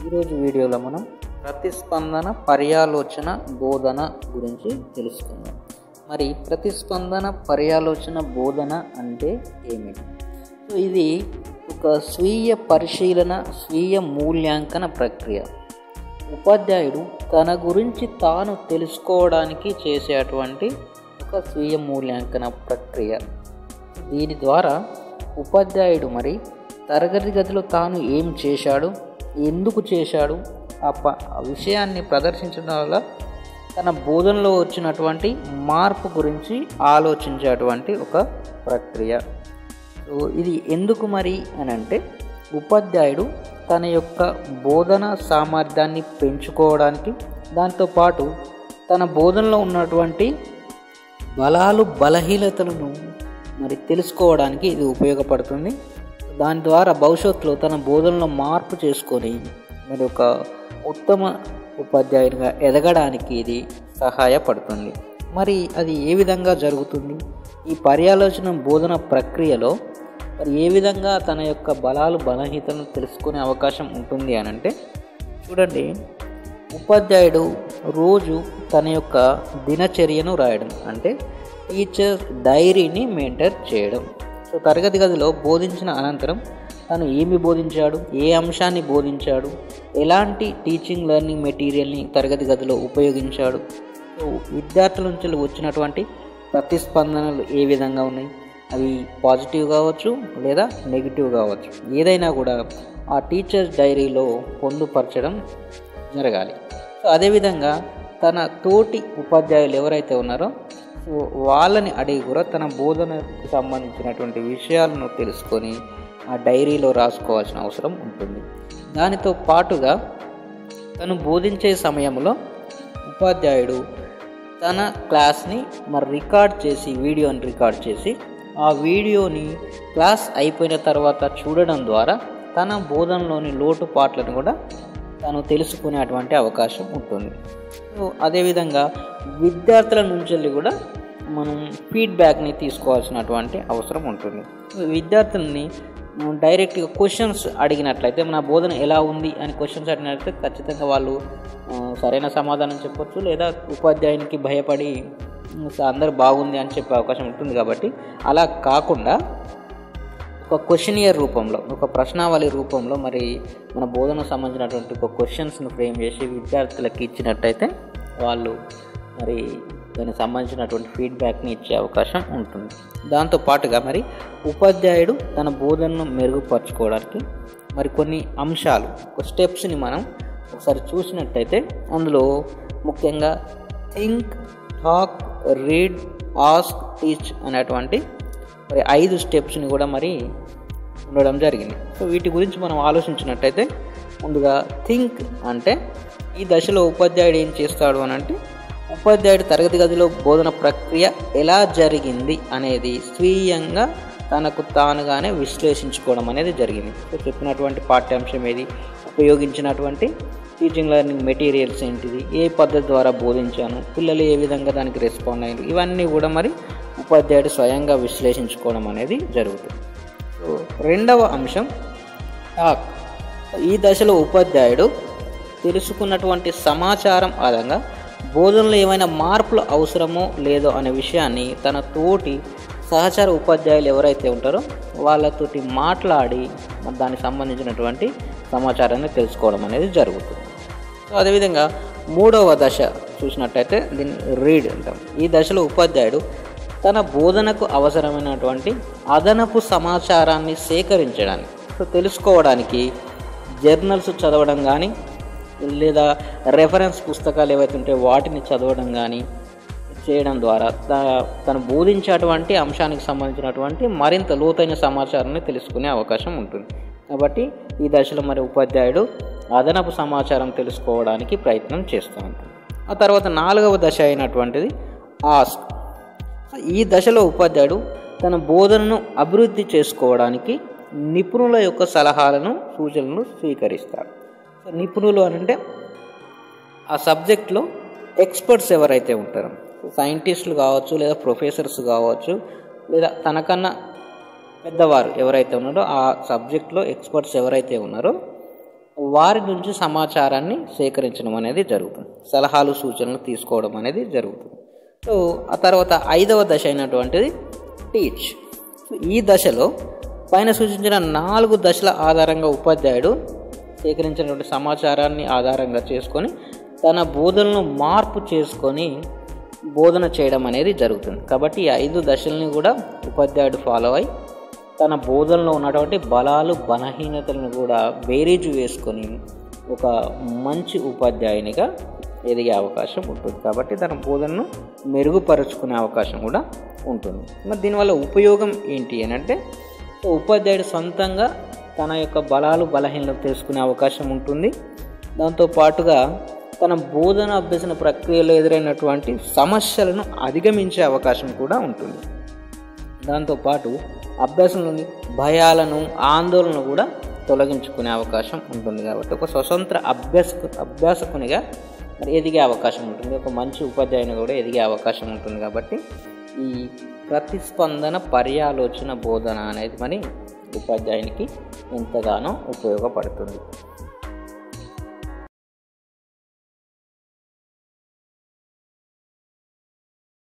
ఈరోజు వీడియోలో మనం ప్రతిస్పందన పర్యాలోచన బోధన గురించి తెలుసుకుందాం. మరి ప్రతిస్పందన పర్యాలోచన బోధన అంటే ఏమిటి? సో ఇది ఒక స్వీయ పరిశీలన, స్వీయ మూల్యాంకన ప్రక్రియ. ఉపాధ్యాయుడు తన గురించి తాను తెలుసుకోవడానికి చేసేటువంటి ఒక స్వీయ మూల్యాంకన ప్రక్రియ. దీని ద్వారా ఉపాధ్యాయుడు మరి తరగతి గదిలో తాను ఏం చేశాడు, ఎందుకు చేశాడు, ఆ విషయాన్ని ప్రదర్శించడం వల్ల తన బోధనలో వచ్చినటువంటి మార్పు గురించి ఆలోచించేటువంటి ఒక ప్రక్రియ. సో ఇది ఎందుకు మరి అని అంటే, ఉపాధ్యాయుడు తన యొక్క బోధన సామర్థ్యాన్ని పెంచుకోవడానికి, దాంతోపాటు తన బోధనలో ఉన్నటువంటి బలాలు బలహీనతలను మరి తెలుసుకోవడానికి ఇది ఉపయోగపడుతుంది. దాని ద్వారా భవిష్యత్తులో తన బోధనలో మార్పు చేసుకొని మరి ఒక ఉత్తమ ఉపాధ్యాయునిగా ఎదగడానికి ఇది సహాయపడుతుంది. మరి అది ఏ విధంగా జరుగుతుంది? ఈ పర్యాలోచన బోధన ప్రక్రియలో మరి ఏ విధంగా తన యొక్క బలాలు బలహీనతలను తెలుసుకునే అవకాశం ఉంటుంది అని అంటే, చూడండి, ఉపాధ్యాయుడు రోజు తన యొక్క దినచర్యను రాయడం, అంటే టీచర్ డైరీని మెయింటైన్ చేయడం. సో తరగతి గదిలో బోధించిన అనంతరం తను ఏమి బోధించాడు, ఏ అంశాన్ని బోధించాడు, ఎలాంటి టీచింగ్ లెర్నింగ్ మెటీరియల్ని తరగతి గదిలో ఉపయోగించాడు, సో విద్యార్థుల నుంచి వచ్చినటువంటి ప్రతిస్పందనలు ఏ విధంగా ఉన్నాయి, అవి పాజిటివ్ కావచ్చు లేదా నెగిటివ్ కావచ్చు, ఏదైనా కూడా ఆ టీచర్స్ డైరీలో పొందుపరచడం జరగాలి. సో అదేవిధంగా తన తోటి ఉపాధ్యాయులు ఎవరైతే ఉన్నారో సో వాళ్ళని అడిగి కూడా తన బోధనకు సంబంధించినటువంటి విషయాలను తెలుసుకొని ఆ డైరీలో రాసుకోవాల్సిన అవసరం ఉంటుంది. దానితో పాటుగా తను బోధించే సమయంలో ఉపాధ్యాయుడు తన క్లాస్ని మరి రికార్డ్ చేసి, వీడియోని రికార్డ్ చేసి, ఆ వీడియోని క్లాస్ అయిపోయిన తర్వాత చూడడం ద్వారా తన బోధనలోని లోటుపాట్లను కూడా తను తెలుసుకునేటువంటి అవకాశం ఉంటుంది. సో అదేవిధంగా విద్యార్థుల నుంచి కూడా మనం ఫీడ్బ్యాక్ని తీసుకోవాల్సినటువంటి అవసరం ఉంటుంది. విద్యార్థులని డైరెక్ట్గా క్వశ్చన్స్ అడిగినట్లయితే, మన బోధన ఎలా ఉంది అని క్వశ్చన్స్ అడిగినట్లయితే ఖచ్చితంగా వాళ్ళు సరైన సమాధానం చెప్పొచ్చు, లేదా ఉపాధ్యాయునికి భయపడి అందరూ బాగుంది అని చెప్పే అవకాశం ఉంటుంది. కాబట్టి అలా కాకుండా ఒక క్వశ్చనియర్ రూపంలో, ఒక ప్రశ్నావళి రూపంలో మరి మన బోధనకు సంబంధించినటువంటి ఒక క్వశ్చన్స్ను ఫ్రేమ్ చేసి విద్యార్థులకు ఇచ్చినట్టయితే వాళ్ళు మరి దానికి సంబంధించినటువంటి ఫీడ్బ్యాక్ని ఇచ్చే అవకాశం ఉంటుంది. దాంతోపాటుగా మరి ఉపాధ్యాయుడు తన బోధనను మెరుగుపరచుకోవడానికి మరి కొన్ని అంశాలు, ఒక స్టెప్స్ని మనం ఒకసారి చూసినట్టయితే అందులో ముఖ్యంగా think, talk, read, ask, teach అనేటువంటి మరి 5 స్టెప్స్ని కూడా మరి ఉండడం జరిగింది. సో వీటి గురించి మనం ఆలోచించినట్టయితే, ముందుగా థింక్ అంటే ఈ దశలో ఉపాధ్యాయుడు ఏం చేస్తాడు అని అంటే, ఉపాధ్యాయుడు తరగతి గదిలో బోధన ప్రక్రియ ఎలా జరిగింది అనేది స్వీయంగా తనకు తానుగానే విశ్లేషించుకోవడం అనేది జరిగింది. సో చెప్పినటువంటి పాఠ్యాంశం ఏది, ఉపయోగించినటువంటి టీచింగ్ లెర్నింగ్ మెటీరియల్స్ ఏంటిది, ఏ పద్ధతి ద్వారా బోధించాను, పిల్లలు ఏ విధంగా దానికి రెస్పాండ్ అయ్యారు, ఇవన్నీ కూడా మరి ఉపాధ్యాయుడు స్వయంగా విశ్లేషించుకోవడం అనేది జరుగుతుంది. సో రెండవ అంశం టాక్. ఈ దశలో ఉపాధ్యాయుడు తెలుసుకున్నటువంటి సమాచారం ఆధారంగా బోధనలో ఏమైనా మార్పులు అవసరమో లేదో అనే విషయాన్ని తన తోటి సహచర ఉపాధ్యాయులు ఎవరైతే ఉంటారో వాళ్ళతోటి మాట్లాడి దానికి సంబంధించినటువంటి సమాచారాన్ని తెలుసుకోవడం అనేది జరుగుతుంది. సో అదేవిధంగా మూడవ దశ చూసినట్టయితే దీన్ని రీడ్ అంటాం. ఈ దశలో ఉపాధ్యాయుడు తన బోధనకు అవసరమైనటువంటి అదనపు సమాచారాన్ని సేకరించడానికి, సో తెలుసుకోవడానికి జర్నల్స్ చదవడం కానీ, లేదా రెఫరెన్స్ పుస్తకాలు ఏవైతే ఉంటే వాటిని చదవడం కానీ చేయడం ద్వారా తను బోధించేటువంటి అంశానికి సంబంధించినటువంటి మరింత లోతైన సమాచారాన్ని తెలుసుకునే అవకాశం ఉంటుంది. కాబట్టి ఈ దశలో మరి ఉపాధ్యాయుడు అదనపు సమాచారం తెలుసుకోవడానికి ప్రయత్నం చేస్తూ ఉంటాడు. ఆ తర్వాత 4వ దశ అయినటువంటిది ఆస్క్. ఈ దశలో ఉపాధ్యాయుడు తన బోధనను అభివృద్ధి చేసుకోవడానికి నిపుణుల యొక్క సలహాలను, సూచనలను స్వీకరిస్తాడు. సో నిపుణులు అని అంటే ఆ సబ్జెక్ట్లో ఎక్స్పర్ట్స్ ఎవరైతే ఉంటారో, సైంటిస్టులు కావచ్చు, లేదా ప్రొఫెసర్స్ కావచ్చు, లేదా తనకన్నా పెద్దవారు ఎవరైతే ఉన్నారో, ఆ సబ్జెక్ట్లో ఎక్స్పర్ట్స్ ఎవరైతే ఉన్నారో వారి నుంచి సమాచారాన్ని సేకరించడం అనేది జరుగుతుంది, సలహాలు సూచనలు తీసుకోవడం అనేది జరుగుతుంది. సో ఆ తర్వాత 5వ దశ అయినటువంటిది టీచ్. ఈ దశలో పైన సూచించిన 4 దశల ఆధారంగా ఉపాధ్యాయుడు సేకరించినటువంటి సమాచారాన్ని ఆధారంగా చేసుకొని తన బోధనను మార్పు చేసుకొని బోధన చేయడం అనేది జరుగుతుంది. కాబట్టి ఈ 5 దశల్ని కూడా ఉపాధ్యాయుడు ఫాలో అయి తన బోధనలో ఉన్నటువంటి బలాలు బలహీనతలను కూడా బేరీజు వేసుకొని ఒక మంచి ఉపాధ్యాయునిగా ఎదిగే అవకాశం ఉంటుంది. కాబట్టి తన బోధనను మెరుగుపరుచుకునే అవకాశం కూడా ఉంటుంది. మరి దీనివల్ల ఉపయోగం ఏంటి అని అంటే, ఉపాధ్యాయుడు సొంతంగా తన యొక్క బలాలు బలహీనతలు తెలుసుకునే అవకాశం ఉంటుంది. దాంతోపాటుగా తన బోధన అభ్యసన ప్రక్రియలో ఎదురైనటువంటి సమస్యలను అధిగమించే అవకాశం కూడా ఉంటుంది. దాంతోపాటు అభ్యాసంలోని భయాలను ఆందోళనను కూడా తొలగించుకునే అవకాశం ఉంటుంది. కాబట్టి ఒక స్వతంత్ర అభ్యాసకునిగా మరి ఎదిగే అవకాశం ఉంటుంది, ఒక మంచి ఉపాధ్యాయుని కూడా ఎదిగే అవకాశం ఉంటుంది. కాబట్టి ఈ ప్రతిస్పందన పర్యాలోచన బోధన అనేది మరి ఉపాధ్యాయునికి ఎంతగానో ఉపయోగపడుతుంది.